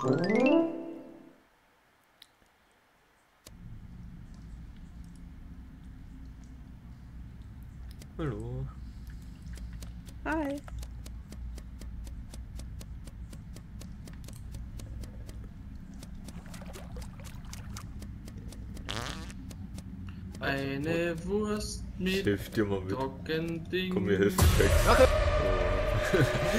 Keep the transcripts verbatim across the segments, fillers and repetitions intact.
Hallo. Hi. Eine Wurst Ich mit hilf dir mal mit. Trockending. Komm, mir hilft weg. Oh.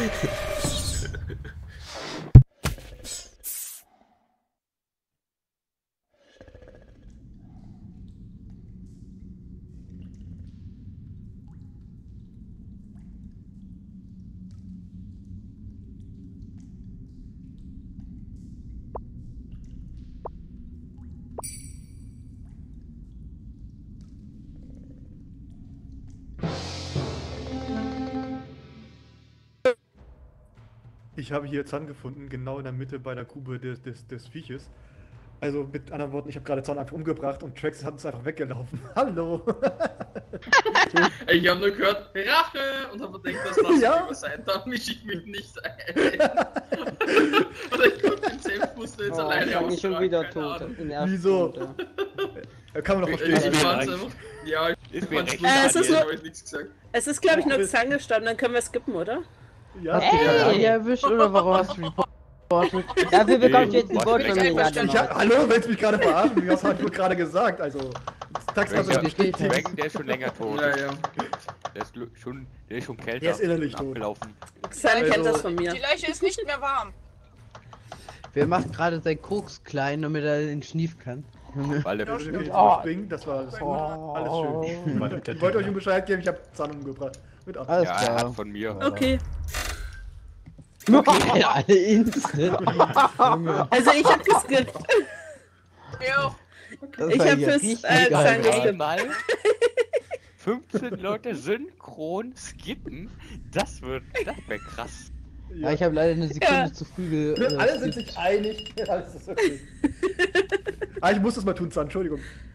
Ich habe hier Zahn gefunden, genau in der Mitte bei der Grube des, des, des Vieches. Also mit anderen Worten, ich habe gerade Zahn einfach umgebracht und Trax hat uns einfach weggelaufen. Hallo! Ich habe nur gehört, Rache! Und habe gedacht, das lasse Ja. ich lieber sein, da mische ich mich nicht ein. Oder ich konnte den Selbstmuster jetzt Oh, alleine ich bin schon ausschlagen, wieder keine tot. Ahnung. In der ersten Wieso? Runde. Ja, kann man doch Ich, verstehen. ich mir fand's recht. einfach, ja, ich Ist mir fand's recht, lustig, Äh, es ist aber nur- ich nichts gesagt. Es ist, glaube ich, nur Zang gestorben, dann können wir skippen, oder? Ja, Hey! ja. erwischt oder warum hast du reportet? Dafür bekommst du jetzt einen Was Boot bin von ich mir. einverstanden? Ich hab, hallo, willst du mich gerade verarschen? Was habe ich gerade gesagt? Also, Tax also Welcher? bestätigt. Dragon, der ist schon länger tot. Ja, ja. Der ist gl- schon, der ist schon kälter. Der ist innerlich und tot. abgelaufen. Zang Also- kennt das von mir. Die Leiche ist nicht mehr warm. Wer macht gerade sein Koks klein, damit er den schniefen kann? Weil der Ja, stimmt. Oh. Springen, das war alles gut. Oh. Alles schön. Ich wollte euch um Bescheid geben, ich habe Zahn umgebracht. Mit ab. Alles ja, er klar. hat von mir. Okay. Okay, alle instant. Also ich hab geskippt. Jo. Das Ich war hab ja fürs, richtig äh, geil. Zang geskippt. Einmal fünfzehn Leute synchron skippen. Das wird, das wäre krass. Ja, ich habe leider eine Sekunde Ja. zu früh ge... äh, Alle sind sich einig. Alles ist okay. Ah, ich muss das mal tun, Zahn, Entschuldigung.